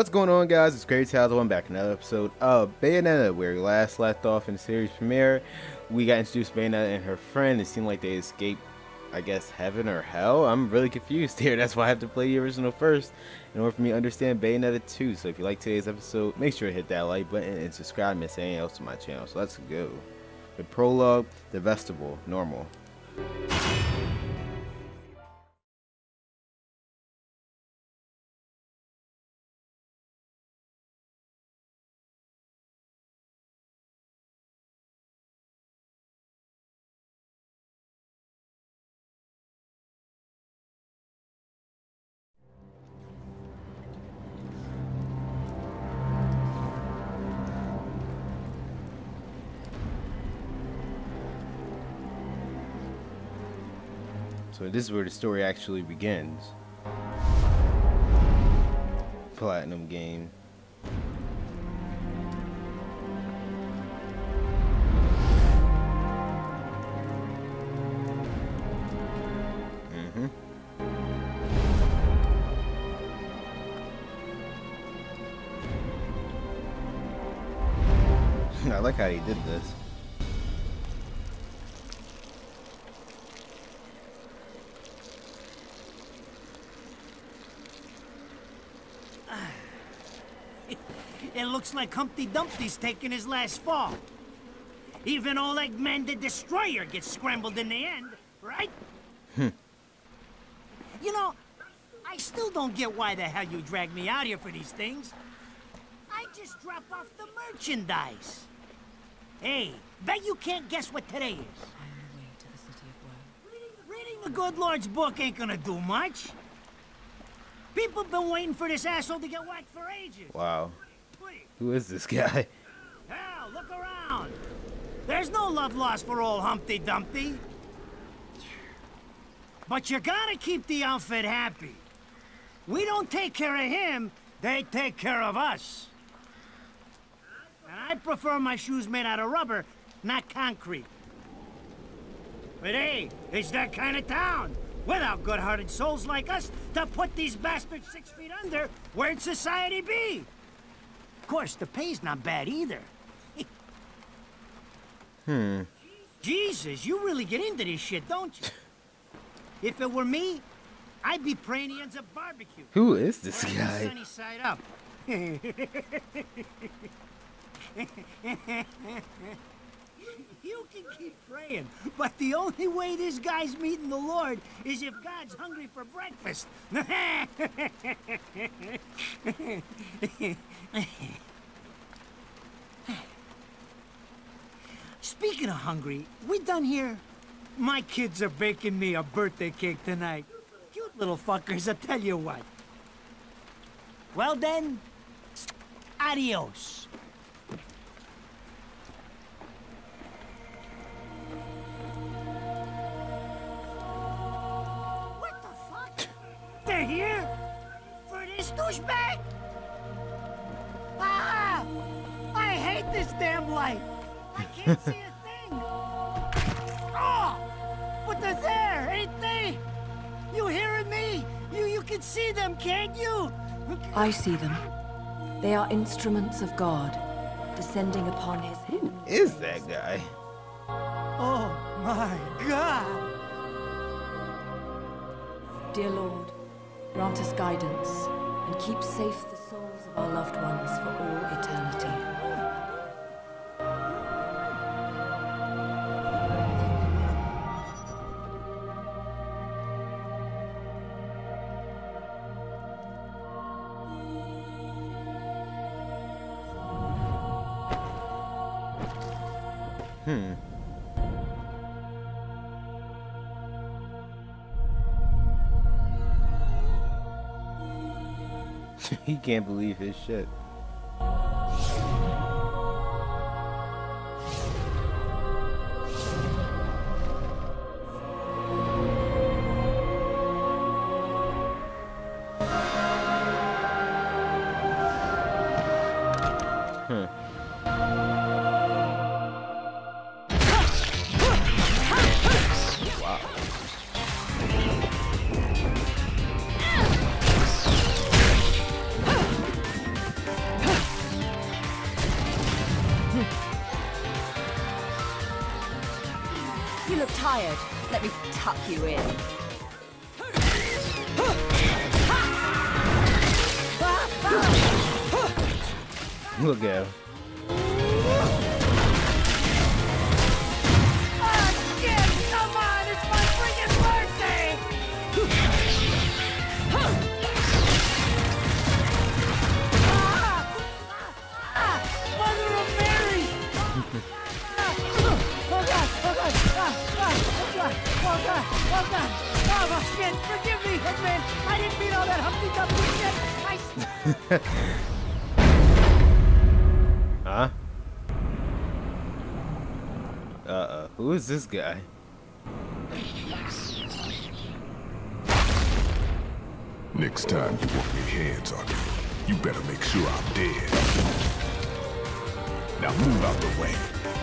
What's going on, guys? It's Crazy Tales. I'm back in another episode of Bayonetta, where we last left off in the series premiere. We got introduced to Bayonetta and her friend. It seemed like they escaped, I guess, heaven or hell. I'm really confused here. That's why I have to play the original first in order for me to understand Bayonetta 2. So if you like today's episode, make sure to hit that like button and subscribe and miss anything else to my channel. So let's go. The prologue, the vestibule, normal. So this is where the story actually begins. Platinum game. I like how he did this. It looks like Humpty Dumpty's taking his last fall. Even old Eggman the Destroyer gets scrambled in the end, right? You know, I still don't get why the hell you dragged me out here for these things. I just drop off the merchandise. Hey, bet you can't guess what today is. I am the way to the city of woe. Reading the good Lord's book ain't gonna do much. People been waiting for this asshole to get whacked for ages. Wow. Who is this guy? Hell, look around. There's no love lost for old Humpty Dumpty. But you gotta keep the outfit happy. We don't take care of him, they take care of us. And I prefer my shoes made out of rubber, not concrete. But hey, it's that kind of town. Without good-hearted souls like us to put these bastards 6 feet under, where'd society be? Of course, the pay's not bad either. Jesus, you really get into this shit, don't you? If it were me, I'd be praying he ends up barbecue. Who is this Or guy? Sunny side up. You can keep praying, but the only way this guy's meeting the Lord is if God's hungry for breakfast. Speaking of hungry, we done here? My kids are baking me a birthday cake tonight. Cute little fuckers, I tell you what. Well then, adios. What the fuck? They're here? For this douchebag? Ah! I hate this damn light. I can't see a thing. Oh! But they're there, ain't they? You hearing me? You can see them, can't you? I see them. They are instruments of God, descending upon his head. Who is that guy? Oh my God! Dear Lord, grant us guidance and keep safe the souls of our loved ones for all eternity. He can't believe his shit. look tired. Let me tuck you in. Look at him. Come on, it's my freaking birthday! Mother of Mary! Oh God! Oh shit! Forgive me, Hitman! I didn't mean all that Humpty Dumpty shit! Huh? Who is this guy? Next time you want your hands on me, you better make sure I'm dead. Now move out the way.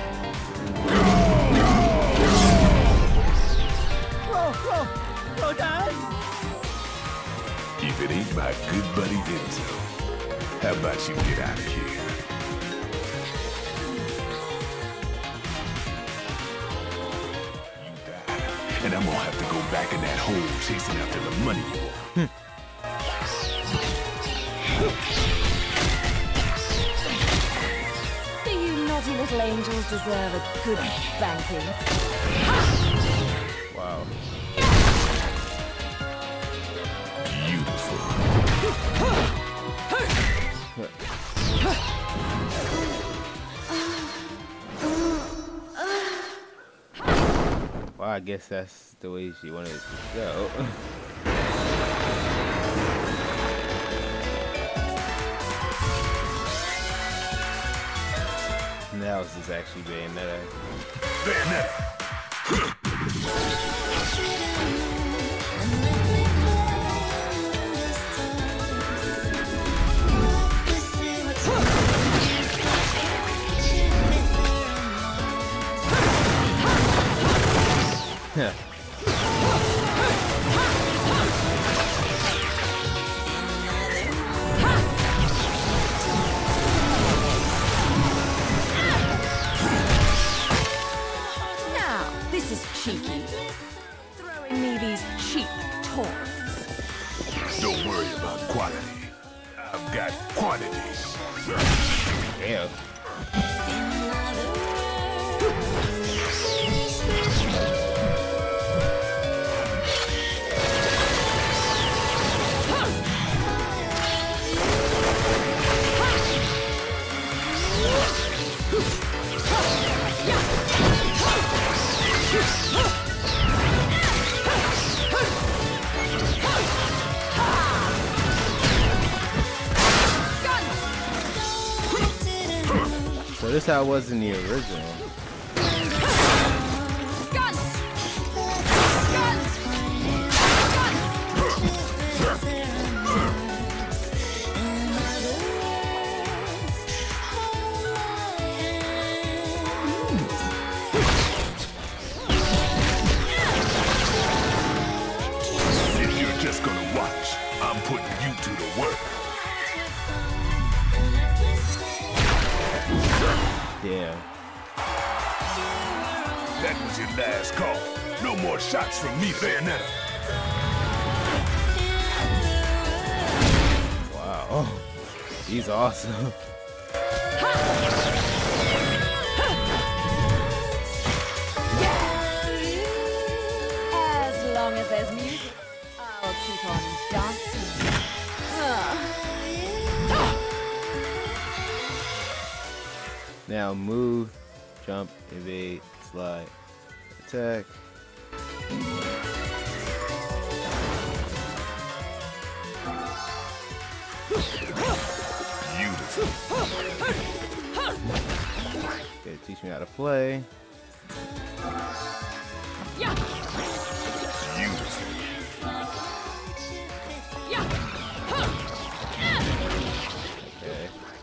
Bro, Dad! If it ain't my good buddy Enzo, how about you get out of here? You die, and I'm gonna have to go back in that hole chasing after the money you want. Do you naughty little angels deserve a good spanking? Wow. Beautiful. Well, I guess that's the way she wanted it to go. Now this is actually Bayonetta. Bayonetta! Yeah. Now, this is cheeky. Throwing me these cheap toys. Don't worry about quality. I've got quantity. Damn. So this how it was in the original. If you're just gonna watch, I'm putting you to the work. Damn. That was your last call. No more shots from me, Bayonetta. Wow. He's awesome. As long as there's music, I'll keep on dancing. Now move, jump, evade, slide, attack. Beautiful. Okay, teach me how to play. Beautiful. Okay.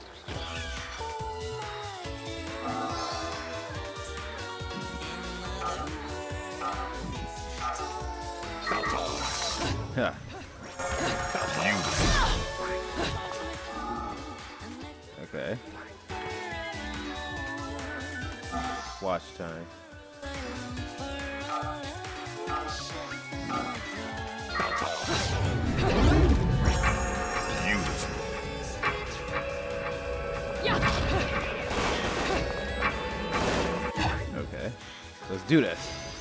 Huh. Beautiful. Okay. Watch time. Okay, let's do this.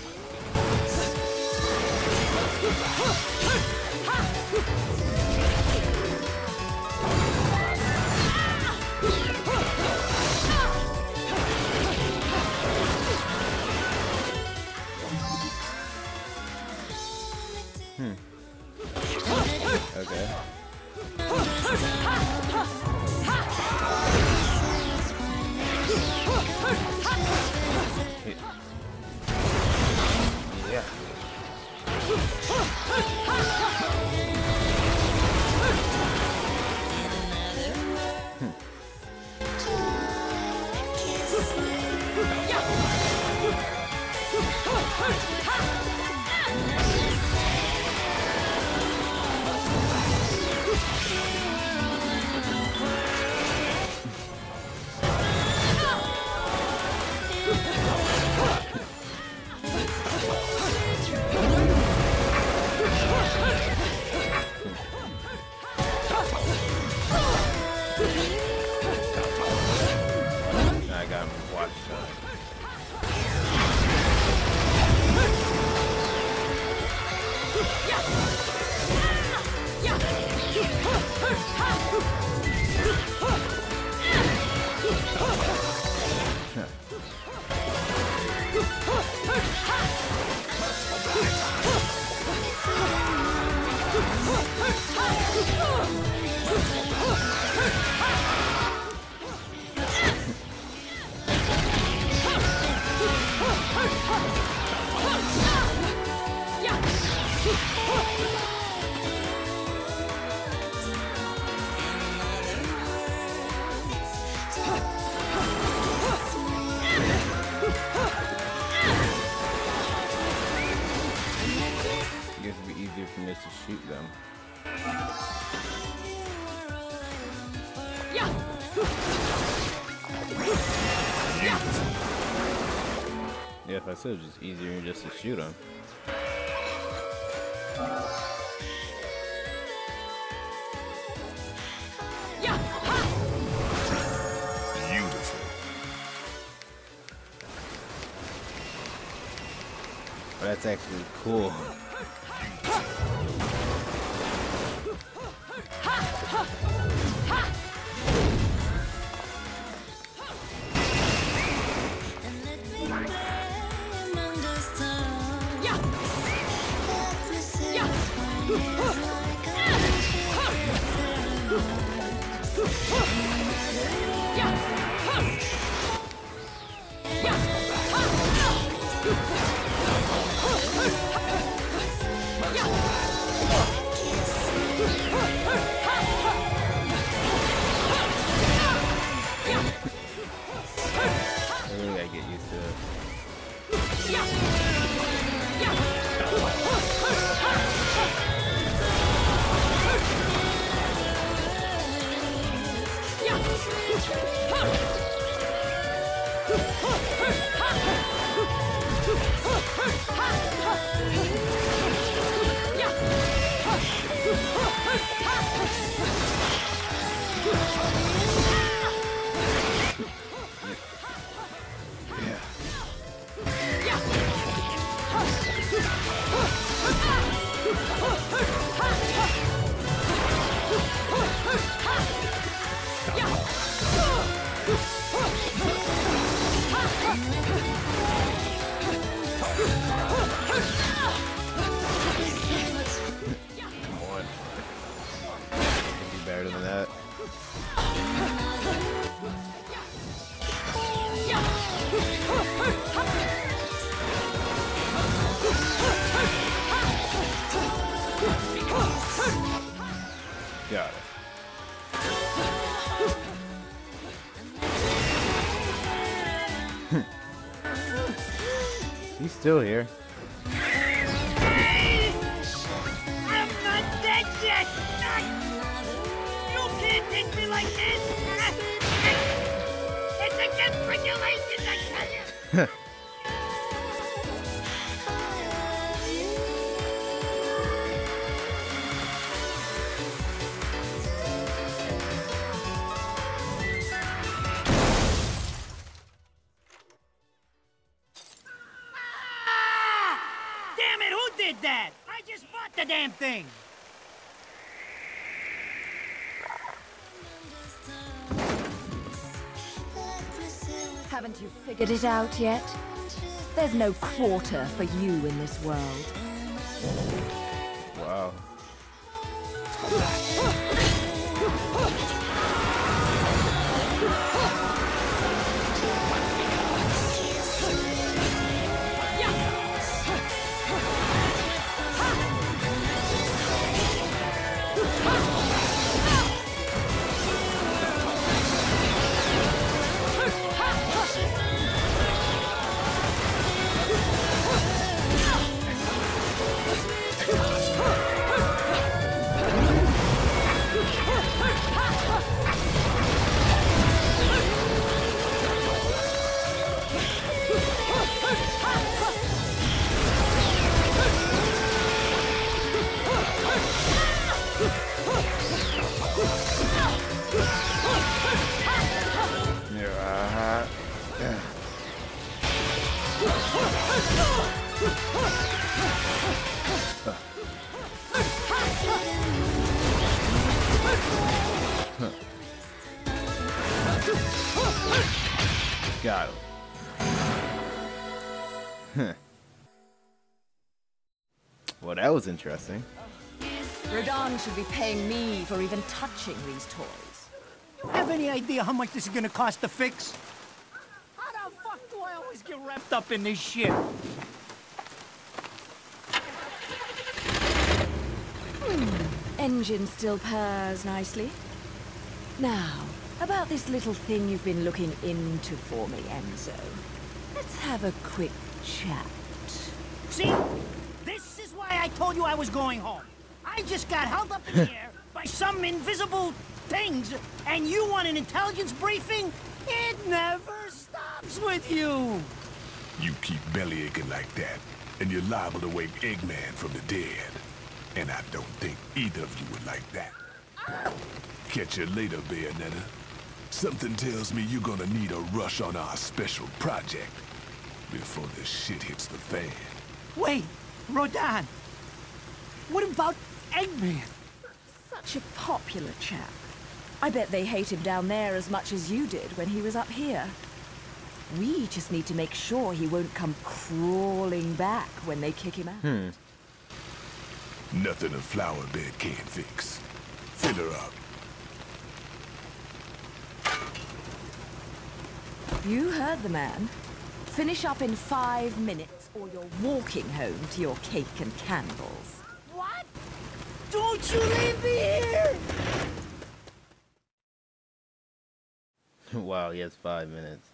Okay. Yeah. I got him watched up. I guess it'd be easier for me to shoot them. Yeah, if I said it was just easier just to shoot them. Beautiful. But that's actually cool. I really gotta get used to it. Better than that. Got it. He's still here. I'm not dead yet! You can't take me like this! It's against regulations, I tell you! with that? I just bought the damn thing. Haven't you figured it out yet? There's no quarter for you in this world. Wow. Got him. Well, that was interesting. Rodan should be paying me for even touching these toys. You have any idea how much this is gonna cost to fix? How the fuck do I always get wrapped up in this shit? Engine still purrs nicely. Now, about this little thing you've been looking into for me, Enzo. Let's have a quick chat. See? This is why I told you I was going home. I just got held up in the air by some invisible things, and you want an intelligence briefing? It never stops with you. You keep belly aching like that, and you're liable to wake Eggman from the dead. And I don't think either of you would like that. Catch you later, Bayonetta. Something tells me you're gonna need a rush on our special project before this shit hits the fan. Wait, Rodan. What about Eggman? Such a popular chap. I bet they hate him down there as much as you did when he was up here. We just need to make sure he won't come crawling back when they kick him out. Nothing a flower bed can't fix. Fill her up. You heard the man. Finish up in 5 minutes or you're walking home to your cake and candles. What? Don't you leave me here! Wow, he has 5 minutes.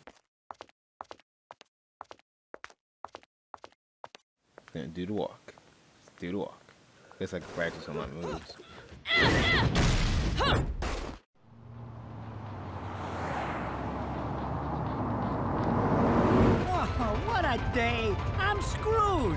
Gonna do the walk. Let's do the walk. Guess I can practice on my moves. Oh, what a day! I'm screwed!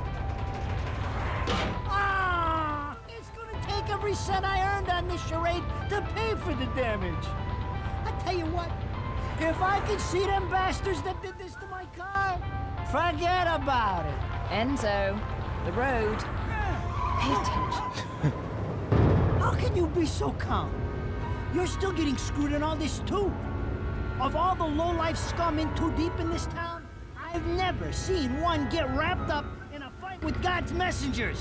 Ah! It's gonna take every cent I earned on this charade to pay for the damage. I tell you what, if I could see them bastards that did this to my car, forget about it. Enzo, the road. Pay attention. How can you be so calm? You're still getting screwed in all this too. Of all the low-life scum in too deep in this town, I've never seen one get wrapped up in a fight with God's messengers.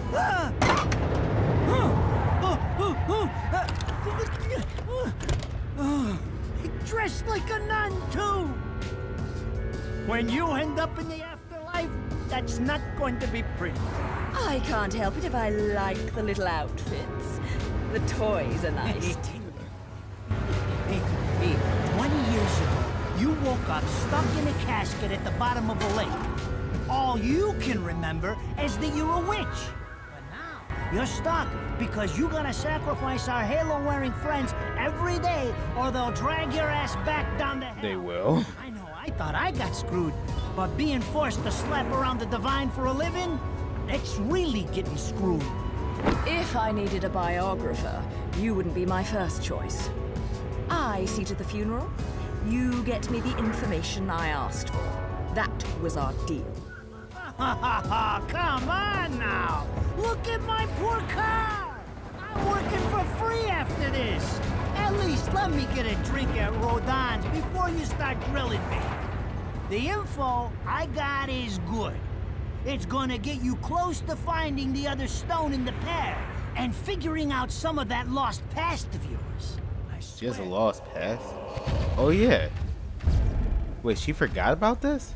Dressed like a nun too. When you end up in the afterlife, that's not going to be pretty. I can't help it if I like the little outfits. The toys are nice. Hey, 20 years ago, you woke up stuck in a casket at the bottom of a lake. All you can remember is that you're a witch. But now, you're stuck because you gotta sacrifice our halo-wearing friends every day or they'll drag your ass back down to hell. They will. I know, I thought I got screwed. But being forced to slap around the divine for a living, it's really getting screwed. If I needed a biographer, you wouldn't be my first choice. I see to the funeral. You get me the information I asked for. That was our deal. Come on now! Look at my poor car! I'm working for free after this! At least let me get a drink at Rodon's before you start grilling me. The info I got is good. It's gonna get you close to finding the other stone in the pair and figuring out some of that lost past of yours. She has a lost past? Oh yeah. Wait, she forgot about this?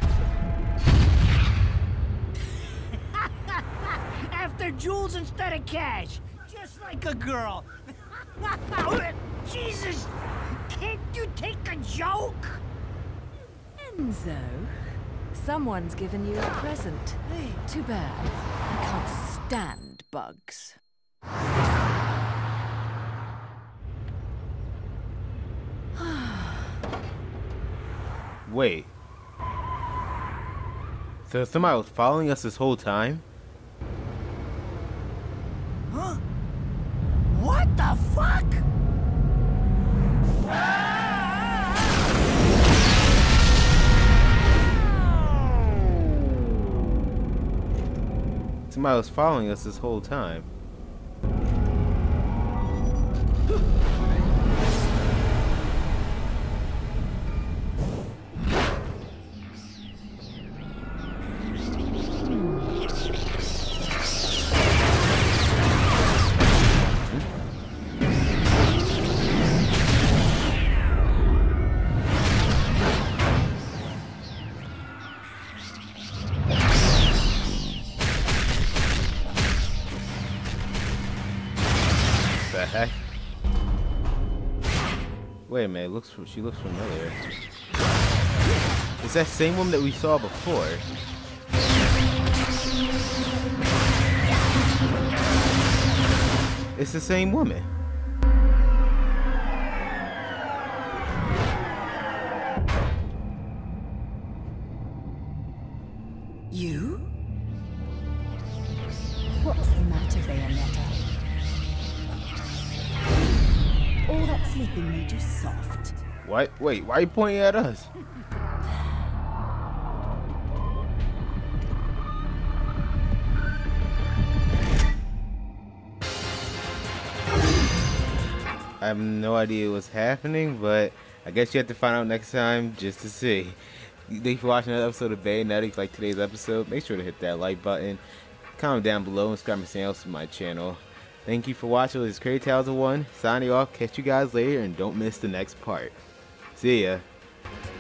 After jewels instead of cash, just like a girl. Jesus, can't you take a joke? Enzo, someone's given you a present. Too bad. I can't stand bugs. Wait. So somebody was following us this whole time? Huh? What the fuck? Somebody was following us this whole time. The heck? Wait a minute, she looks familiar. It's that same woman that we saw before. It's the same woman. You? What's the matter, Bayonetta? All that sleeping made you soft. What? Wait, why are you pointing at us? I have no idea what's happening, but I guess you have to find out next time just to see. Thank you for watching another episode of Bayonetta. If you like today's episode, make sure to hit that like button, comment down below, and subscribe to anything else to my channel. Thank you for watching. This is Crazy Tales of One signing off. Catch you guys later, and don't miss the next part. See ya.